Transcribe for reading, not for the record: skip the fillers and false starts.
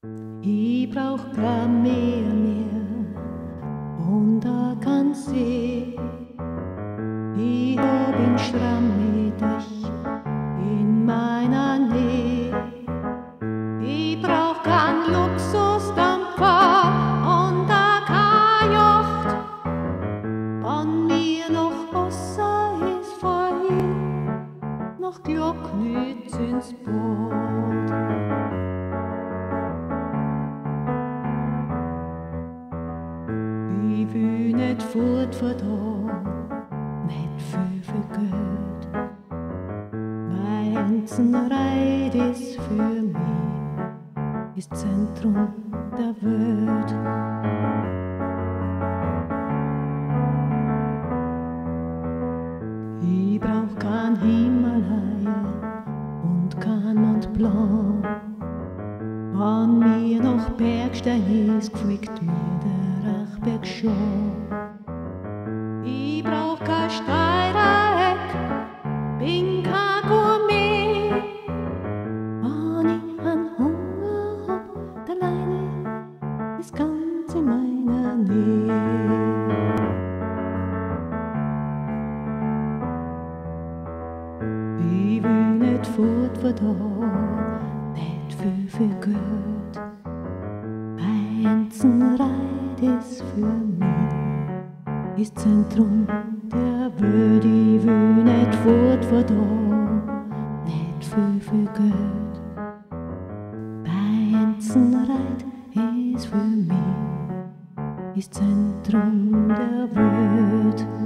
Ich brauch kein mehr und da kann sehen, ich hab ihn stramm mit dich in meiner Nähe. Ich brauch kein Luxusdampfer und da kein Yacht, an mir noch Wasser ist voll, noch Glocknitz ins Boot. Ich will nicht fort von da, nicht viel Geld. Mein Reit ist für mich das Zentrum der Welt. Ich brauch kein Himalaya und kein Mont Blanc. An mir noch Bergstein ist, gefällt mir der Rachberg schon. Ich brauch kein Steirereck, bin kein Gourmet. Wenn ich einen Hunger hab, der Leine ist ganz in meiner Nähe. Ich will nicht fort von da, nicht viel Geld. Reit ist für mich das Zentrum der Welt. Ich will nicht fort von da, nicht viel Geld. Reit ist für mich das Zentrum der Welt.